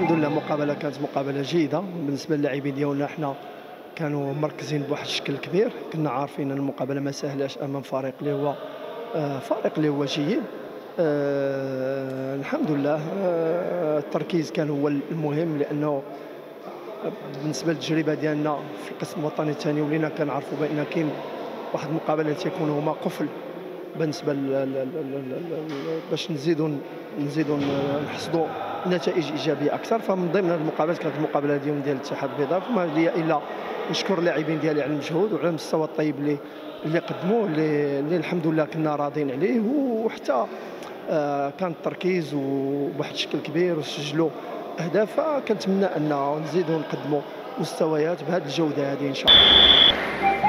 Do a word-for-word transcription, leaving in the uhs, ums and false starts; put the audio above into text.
الحمد لله مقابله كانت مقابله جيده بالنسبه للاعبين ديالنا. حنا كانوا مركزين بواحد الشكل كبير، كنا عارفين ان المقابله ما سهلاش امام فريق اللي هو آه، فريق اللي هو جيد. آه، الحمد لله. آه، التركيز كان هو المهم، لانه بالنسبه للتجربه ديالنا في القسم الوطني الثاني ولينا كنعرفوا بان كاين واحد المقابله تيكون هما قفل بالنسبه ل- ل- ل- ل- باش نزيدوا نزيدوا نحصدوا نتائج ايجابيه اكثر. فمن ضمن هذه المقابلات كانت المقابله اليوم ديال الاتحاد البيضاء، فما لي الا نشكر اللاعبين ديالي على المجهود وعلى المستوى الطيب اللي اللي قدموه، اللي, اللي الحمد لله كنا راضين عليه. وحتى آه، كان التركيز وبواحد الشكل كبير وسجلوا اهداف. فكنتمنى ان نزيدوا نقدموا مستويات بهذه الجوده هذه ان شاء الله.